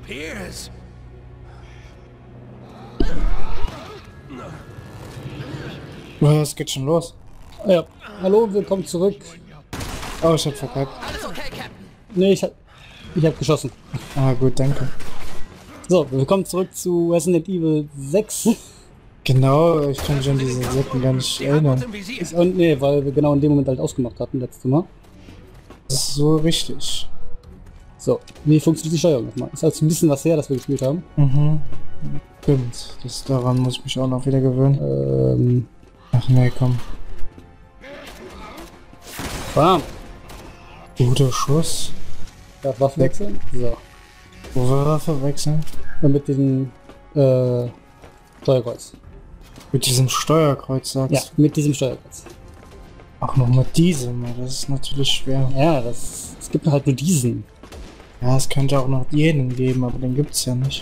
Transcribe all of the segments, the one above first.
Pierce! Ja, es geht schon los. Ja, hallo, willkommen zurück. Oh, ich hab verkackt. Alles okay, Captain? Nee, ich hab geschossen. Ah, gut, danke. So, willkommen zurück zu Resident Evil 6. Genau, ich kann mich an diese Säcken gar nicht erinnern. Im Visier. Und nee, weil wir genau in dem Moment halt ausgemacht hatten, letztes Mal. Das ist so richtig. So, wie funktioniert die Steuerung nochmal? Ist also ein bisschen was her, dass wir gespielt haben. Mhm. Stimmt, daran muss ich mich auch noch wieder gewöhnen. Ach nee, komm. Bam! Guter Schuss. Ja, Waffe wechseln. So. Wo wir Waffe wechseln? Und mit diesem Steuerkreuz. Mit diesem Steuerkreuz sagst Ja, mit diesem Steuerkreuz. Ach, noch mit diesem, das ist natürlich schwer. Ja, es gibt halt nur diesen. Ja, es könnte auch noch jeden geben, aber den gibt's ja nicht.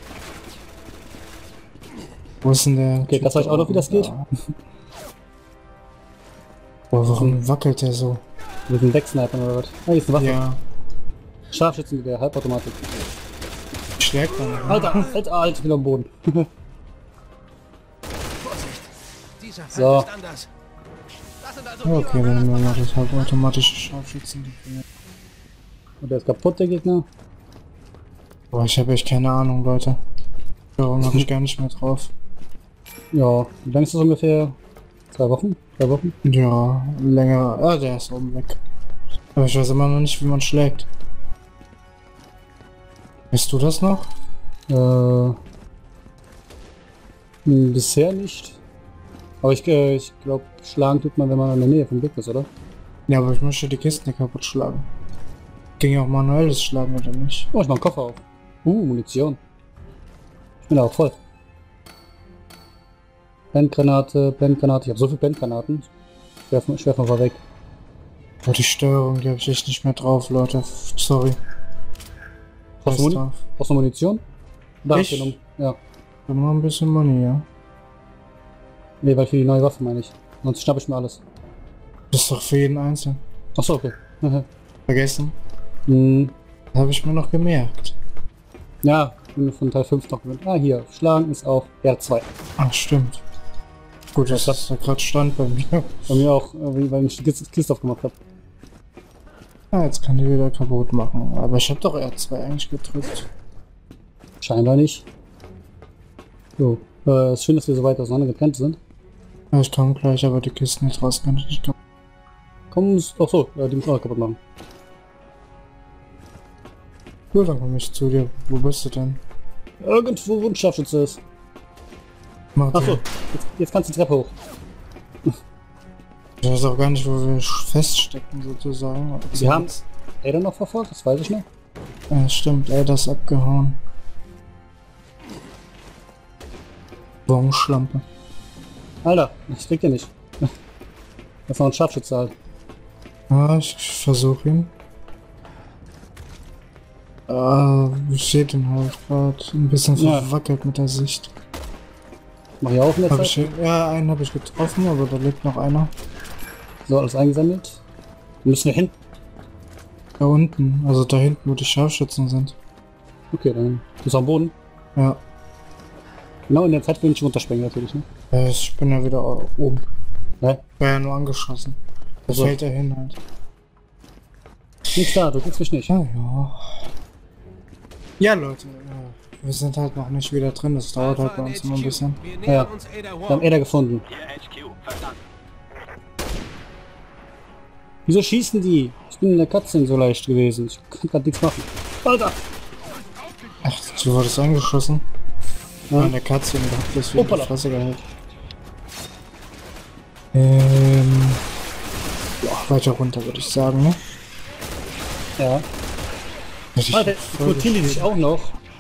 Wo ist denn der? Okay, das weiß ich auch noch, wie das geht. Ja. Boah, warum wackelt der so? Mit dem Wegsniper oder was? Ah, hier ist eine Waffe. Ja, Scharfschützengewehr, Halbautomatik. schlägt man. Alter, ich bin am Boden. Vorsicht! Dieser Fall So. ist anders. Das sind also Okay, Vierer- dann nehmen wir mal das halbautomatische Scharfschützen. Und der ist kaputt, der Gegner. Boah, ich habe echt keine Ahnung, Leute. Warum habe ich gar nicht mehr drauf? Ja, wie lange ist das ungefähr? 2 Wochen? 3 Wochen? Ja, länger. Ah, der ist oben weg. Aber ich weiß immer noch nicht, wie man schlägt. Weißt du das noch? Bisher nicht. Aber ich glaube, schlagen tut man, wenn man in der Nähe vom Glück ist, oder? Ja, aber ich möchte die Kisten nicht kaputt schlagen. Ging ja auch manuelles Schlagen, oder nicht? Oh, ich mach einen Koffer auf. Munition. Ich bin auch voll. Blendgranate. Ich habe so viele Blendgranaten. Ich werf mal weg. Oh, die Steuerung, die habe ich echt nicht mehr drauf, Leute. Sorry. Brauchst du drauf. Munition? Da Ich? hast du noch. Ja. Dann noch ein bisschen Money, ja. Nee, weil für die neue Waffe meine ich. Sonst schnapp ich mir alles. Das ist doch für jeden Einzelnen. Achso, okay. Vergessen? Hm, Das habe ich mir noch gemerkt. ja, ich bin von Teil 5 noch gewöhnt. Ah, hier. Schlagen ist auf R2. Ach, stimmt. Gut, das ist da gerade stand bei mir. Bei mir auch, weil ich die Kiste aufgemacht habe. Ah, jetzt kann die wieder kaputt machen. Aber ich habe doch R2 eigentlich gedrückt. Scheinbar nicht. So. Ist schön, dass wir so weit auseinander getrennt sind. Ja, ich komme gleich, aber die Kisten nicht raus kann ich nicht kommen. Komm, achso, die müssen wir auch kaputt machen. Gut, dann komme ich zu dir. Wo bist du denn? Irgendwo, wo ein Scharfschütze ist. Mach Achso, jetzt kannst du die Treppe hoch. Ich weiß auch gar nicht, wo wir feststecken, sozusagen. Wir haben Ada noch verfolgt, das weiß ich noch. Ja, stimmt, ey, das ist abgehauen. Bonschlampe. Alter, das kriegt ihr nicht. Das ist noch ein Scharfschütze halt. Ah, ich versuche ihn. Ich sehe den halt gerade ein bisschen Ja. verwackelt mit der Sicht. Mach ich auch in der Hab Zeit. ich, ja, einen habe ich getroffen, aber da lebt noch einer. So, alles eingesammelt. Müssen wir hin? Da unten, also da hinten, wo die Scharfschützen sind. Okay, dann bist du am Boden. Ja, Genau in der Zeit will ich runterspringen natürlich, ne? ich bin ja wieder oben. Ne? War ja nur angeschossen. Da Also. fällt er hin halt. Nichts da, du kriegst mich nicht. Ja, ja. Ja, Leute, wir sind halt noch nicht wieder drin. Das dauert halt bei uns immer ein bisschen. Wir Ja. nähern uns Ada Wir haben Wong. Ada gefunden. Hier HQ, verstanden. Wieso schießen die? Ich bin in der Cutscene so leicht gewesen. Ich kann grad nichts machen. Alter! Ach, du wurdest angeschossen? Ja. An der Katze und hab das wieder die Hoppala. Fresse gehalten. Ja, weiter runter würde ich sagen, ne? Ja. Alter, mutieren die sich auch noch?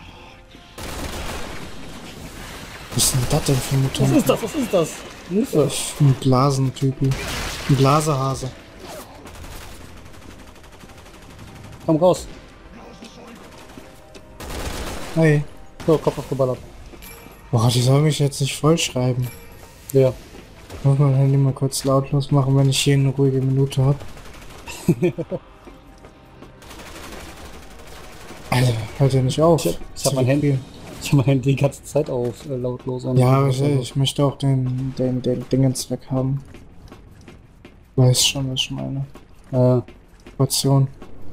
Was ist denn das denn für ein Was Mutant? ist das? Was ist das? Hilfe! Ein Blasentypi. Ein Blasehase. Komm raus. Hey. So, Kopf aufgeballert. Boah, die soll mich jetzt nicht vollschreiben. Ja. Ich muss mein Handy mal kurz lautlos machen, wenn ich hier eine ruhige Minute habe. Alter, Hört ja nicht auf. Ich hab mein Handy. Ich habe mein Handy die ganze Zeit auf lautlos. Und Ja, aber ich möchte auch den Dingens weg haben. Weiß schon, was ich meine. Portion.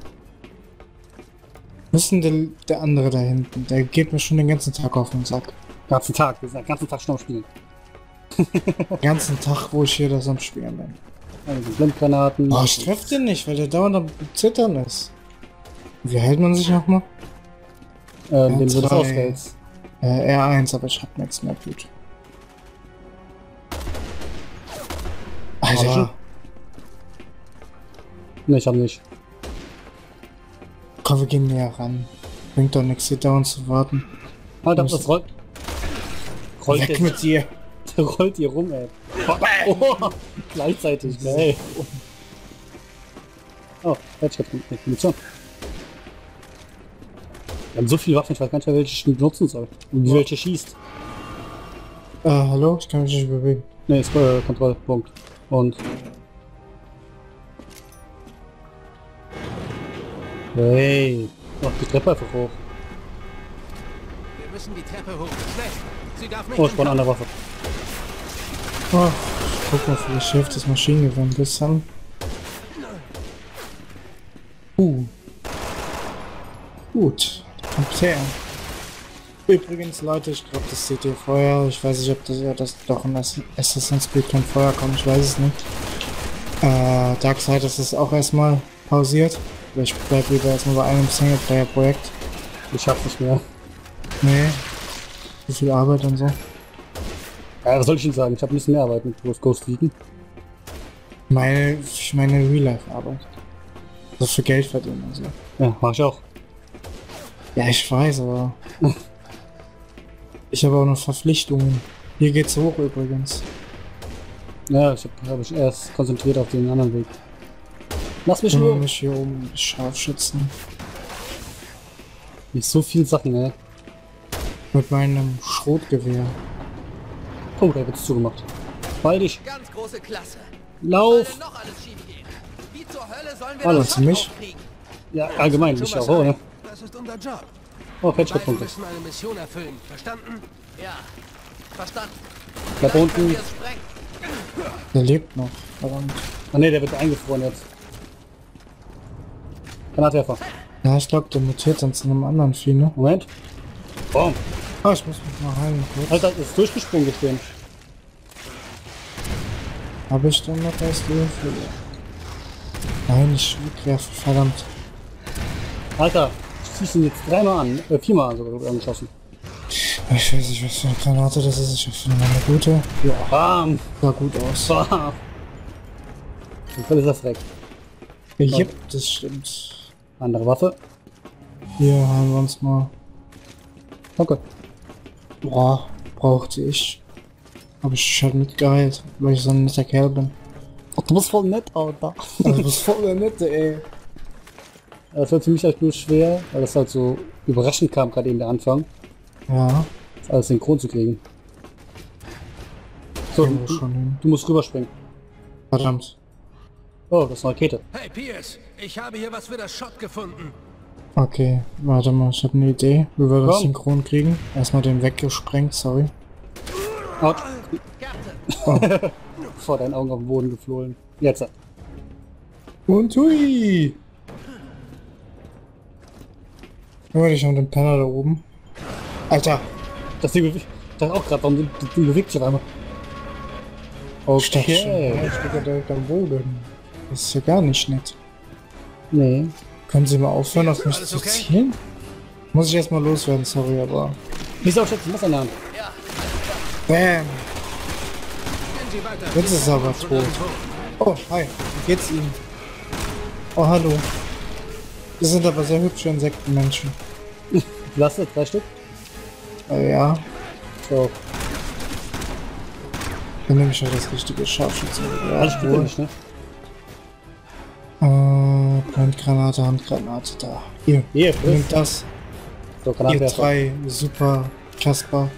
Was ist denn der andere da hinten? Der geht mir schon den ganzen Tag auf den Sack. Ganzen Tag. Wir sind den ganzen Tag schon am Spielen. Den ganzen Tag, wo ich hier das am Spielen bin. Also Blendgranaten. Oh, ich treffe den nicht, weil der dauernd am Zittern ist. Wie hält man sich nochmal? Indem du das R2. auswählst. R1, aber ich hab nichts mehr gut. Alter, Ne, ich hab nicht. komm, wir gehen näher ran. Bringt doch nichts, hier dauernd zu warten. Alter, das rollt. Rollt Weg jetzt. mit dir. Der rollt hier rum, ey. Oh, gleichzeitig, geil. Oh, Headshot mit Munition. Wir haben so viele Waffen, ich weiß gar nicht mehr, welche ich benutzen soll. Und wie welche schießt. Hallo? Ich kann mich nicht bewegen. Ne, ist Kontrollpunkt. Und. Hey. Mach die Treppe einfach hoch. Wir müssen die Treppe hoch. Schnell. Sie darf nicht. Oh, ich brauche eine andere Waffe. Oh, guck mal, vielleicht hilft das Maschinengewehr ein bisschen. Gut, kommt her. Übrigens, Leute, ich glaube, das seht ihr vorher. Ich weiß nicht, ob das doch in Assassin's Creed kein Feuer kommt, ich weiß es nicht. Darksiders ist auch erstmal pausiert. Ich bleib lieber erstmal bei einem Singleplayer-Projekt. Ich schaff's nicht mehr. Nee. Wie viel Arbeit und so. Ja, was soll ich Ihnen sagen? Ich habe ein bisschen mehr Arbeit mit Ghost Recon. Ich meine Real-Life-Arbeit. Also für Geld verdienen und so. Ja, mach ich auch. Ja, ich weiß, aber... ich habe auch noch Verpflichtungen. Hier geht's hoch übrigens. Ja, ich habe mich erst konzentriert auf den anderen Weg. Lass mich Ich will nur. mich hier oben scharf schützen. Nicht so viel Sachen, ey. Mit meinem Schrotgewehr. Oh, da wird's zugemacht. Bald dich. Ganz große Klasse. Lauf! Soll denn noch alles schief gehen? Wie zur Hölle sollen wir Hallo, das zu mich? Schott aufkriegen? Ja, allgemein, Tu mich was auch, ein. ne? Das ist unser Job. Oh, Wir Headshot-Punkte. müssen eine Mission erfüllen. Verstanden? Ja. Verstanden. Bleib Gleich unten. können wir es sprengen. Der lebt noch. Verdammt. Ah ne, der wird eingefroren jetzt. Granatwerfer. Ja, ich glaube, der mutiert dann zu einem anderen Vieh, ne? Moment. Boom. Oh, ich muss mich mal heilen kurz. Alter, ist durchgesprungen gestehen. Habe ich denn noch erst Hilfe? Nein, ich wegwerfe, verdammt. Alter, ich schieße ihn jetzt dreimal an. Viermal sogar angeschossen. Ich weiß nicht, was für eine Granate das ist. Ich hoffe, eine gute. Ja, Bam! sah gut aus. Bam! Und voll ist das weg. Yep, das stimmt. Andere Waffe. Hier haben wir uns mal. Danke. Boah, brauchte ich. Hab ich halt mitgeheilt, weil ich so ein netter Kerl bin. Oh, du bist voll nett, Alter. Also, du bist voll der Nette, ey. Das wird für mich halt nur schwer, weil das halt so überraschend kam, gerade eben der Anfang, Ja, das alles synchron zu kriegen. So, gehen wir schon hin. du musst rüberspringen. Verdammt. Oh, das ist eine Rakete. Hey Pierce, ich habe hier was für das Schott gefunden. Okay, warte mal, ich habe eine Idee, wie wir das Komm. synchron kriegen. Erstmal den weggesprengt, sorry. Out. Gerte. Vor deinen Augen auf den Boden geflohen. Jetzt. Und hui! Hör dich um den Penner da oben. Alter! Das Ding bewegt. Das auch gerade, warum das Ding bewegt sich auf einmal. Ich dachte schon, Okay. ich stehe direkt am Boden. Das ist ja gar nicht nett. Nee. Können Sie mal aufhören, auf mich Alles zu okay? zielen? Muss ich erstmal loswerden, sorry, aber... Wieso steht das Messer in der Hand? Ja. Bam! Gehen Sie weiter. Jetzt ist er aber Von tot. irgendwo. Oh, hi, wie geht's Ihnen? Oh, hallo. Das sind aber sehr hübsche Insektenmenschen. Du hast jetzt 3 Stück? Ja, So. dann nehme ich ja das richtige Scharfschützengewehr. Alles spielt er nicht, ne? Brandgranate, Handgranate, da. Hier, Hier, nimm das. So, Ihr Granatwerfer. 3, super, Kasper.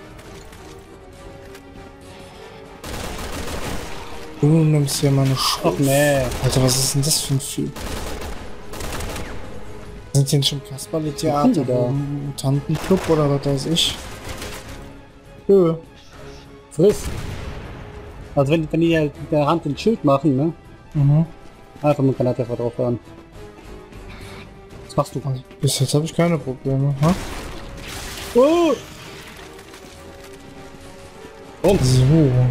Du nimmst hier meine Ach Schrot. nee. Alter, was ist denn das für ein Vieh? Sind sie nicht im Kasperle-Theater? Wo sind die da? Im Mutantenclub oder was weiß ich? Nö. Friss. Also wenn die halt mit der Hand ein Schild machen, ne? Mhm. Einfach mit Granatwerfer drauf hören. Was machst du? Also, bis jetzt habe ich keine Probleme. Ha? Oh! Oh! So.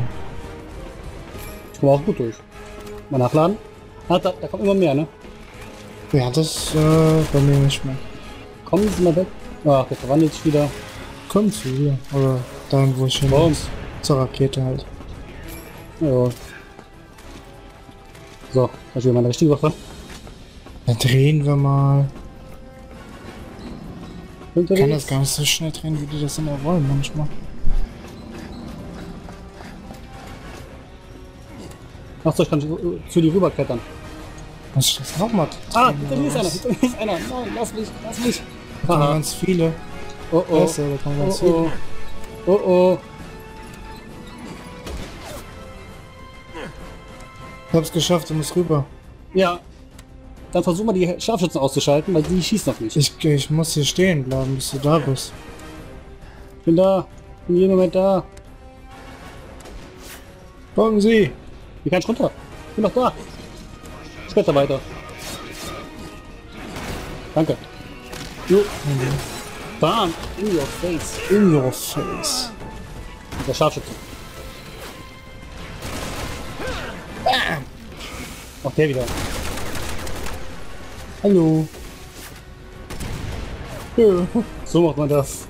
Ich komme auch gut durch. Mal nachladen. Ah, da kommt immer mehr, ne? Ja, das bei mir nicht mehr. Kommen Sie mal weg. Ach, der verwandelt sich wieder. Kommt zu hier. Oder dahin, wo ich hin Warum? muss. Zur Rakete halt. Ja. So, da ist wieder meine richtige Waffe. Dann drehen wir mal. Ich kann das Unterwegs. gar nicht so schnell drehen, wie die das immer wollen manchmal. Ach so, ich kann zu dir rüberklettern. Muss ich das nochmal Ah, hinter mir ist einer, hinter mir ist einer. Nein, lass mich, lass mich. Da kommen Aha. ganz viele. Oh oh. Weißt du, da kommen ganz Oh viele. oh. Oh oh. Ich hab's geschafft, du musst rüber. Ja. Dann versuch mal die Scharfschützen auszuschalten, weil die schießen auf mich. Ich muss hier stehen bleiben, bis du da bist. Ich bin da. In jedem Moment da. Kommen Sie! Wie kann ich runter? Ich bin noch da. Später weiter. Danke. Jo. Bam. In your face. In your face. Mit der Scharfschütze. Bam. Auch der wieder. Hallo. Ja. So macht man das.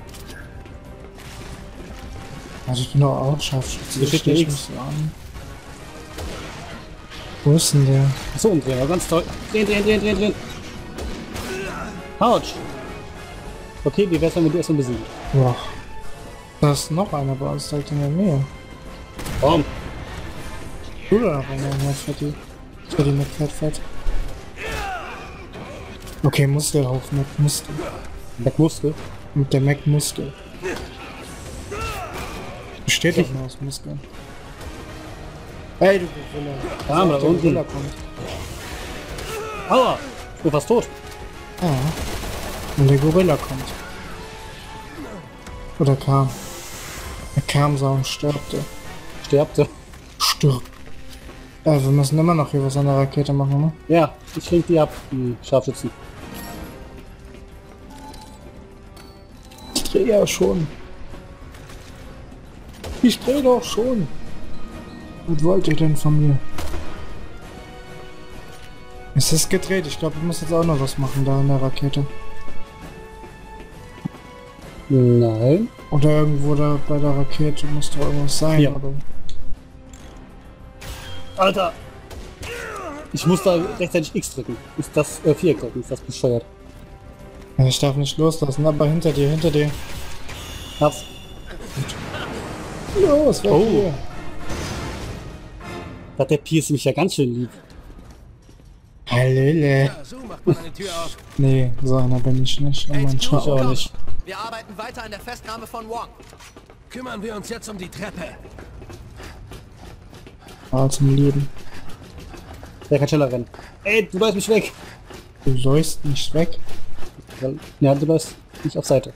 Also ich bin doch auch Scharfschütze. Geschichte Ich steh X. mich so an. Wo ist denn der? So umdrehen, aber ganz toll. Drehen, drehen, drehen, drehen, drehen. Autsch. Okay, wie wär's, wenn wir die erstmal besiegen? Boah. Da ist noch einer bei uns direkt in der Nähe. Warum? Oder noch einer mehr Fetti. Fetti mit Fett. Okay, Muskel auf mit Muskel. Backmuskel. Mit der Mac Muskel. Besteht doch nur aus Muskeln. Ey, du Gorilla. Da haben wir Der unten. Gorilla kommt. Aua! Ich bin fast tot. Ja. Und der Gorilla kommt. Oder kam. Er kam so und stirbte. Sterbte. Stirb. Wir müssen immer noch hier was an der Rakete machen, ne? Ja, ich lenk die ab, die Scharfschützen. Ich dreh ja schon. Ich dreh doch schon. Was wollt ihr denn von mir? Es ist gedreht. Ich glaube, ich muss jetzt auch noch was machen da in der Rakete. Nein. Oder irgendwo da bei der Rakete muss doch irgendwas sein. Ja. Aber Alter! Ich muss da rechtzeitig X drücken. Ist das Viereck drücken? Ist das bescheuert? ja, ich darf nicht loslassen. Aber hinter dir, hinter dir. Hab's. Los, weg Oh. hier. Da hat der Pierce mich ja ganz schön lieb. Hallöle. Ja, so macht man eine Tür auf. Nee, so einer bin ich nicht. Oh mein Ich Schau. auch nicht. Wir arbeiten weiter an der Festnahme von Wong. Kümmern wir uns jetzt um die Treppe. Zum Leben. Der kann schneller rennen. Ey, du läufst mich weg! Du läufst nicht weg. Ja, du läufst nicht auf Seite.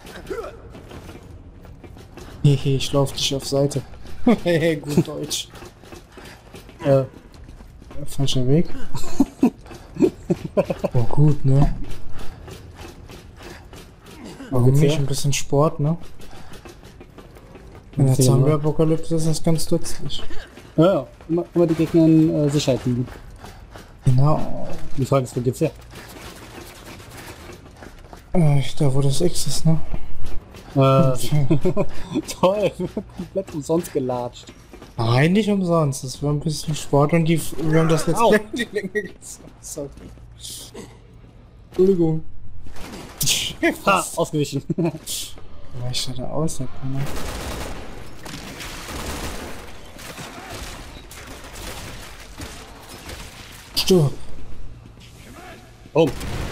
Hehe, ich lauf dich auf Seite. Hehe, gut Deutsch. Falscher Weg. Oh, gut, ne? Warum geht's nicht? her? Ein bisschen Sport, ne? In der Erzähl mal. Zombie-Apokalypse ist das ganz nützlich. Ja, immer die Gegner in Sicherheit liegen. Genau. Die Frage ist, wo geht's her? Da wo das X ist, ne? Toll, komplett umsonst gelatscht. Nein, nicht umsonst. Das war ein bisschen Sport und wir haben das Let's Au. Play in die Länge gezogen. Sorry. Entschuldigung. Ha, ausgewichen. Weicht er da aus, der Penner. Stirb. Oh,